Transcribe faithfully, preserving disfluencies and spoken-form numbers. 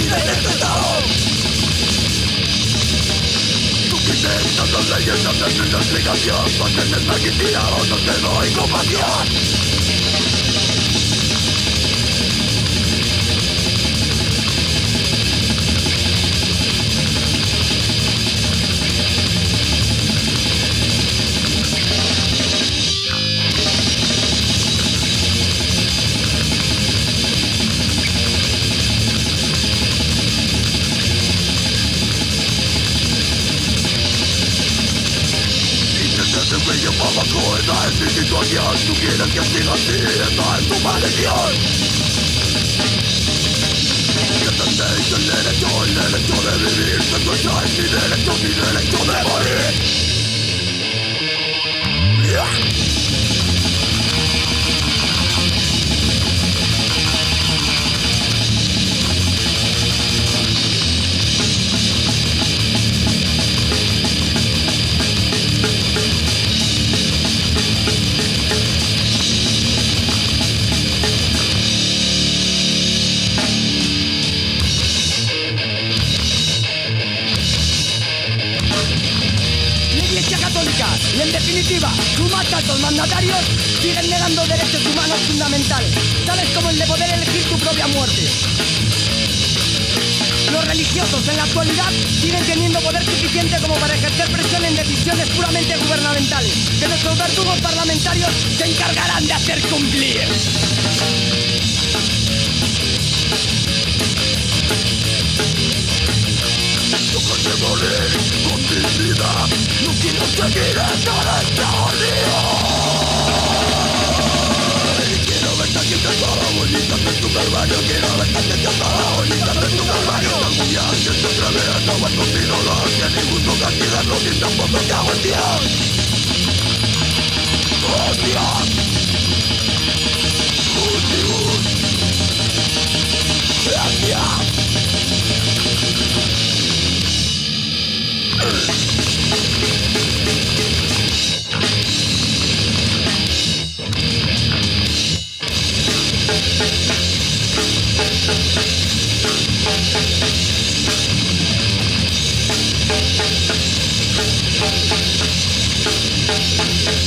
viven en tu estado. Tú quites tantas leyes, haces una explicación. Mantienes maquinado, no te doy compasión. Esa es mi situación, tú quieres que siga así, esa es tu maldición. Que tendréis el derecho, el derecho de vivir, que escucháis mi derecho, mi derecho de morir. Yeah. Y en definitiva, sus más altos mandatarios siguen negando derechos humanos fundamentales, tales como el de poder elegir tu propia muerte. Los religiosos en la actualidad siguen teniendo poder suficiente como para ejercer presión en decisiones puramente gubernamentales, que nuestros verdugos parlamentarios se encargarán de hacer cumplir. Yo quiero morir con dignidad, no quiero seguir en este odio. Quiero verte aquí sentada, bonita en tu calvario. Quiero verte aquí sentada, bonita en tu calvario. Algún día alguien se atreve a acabar con mi dolor, que ni gusto castigarlo ni tampoco te hago en Dios. Oh Dios, oh Dios, gracias. We'll be right back.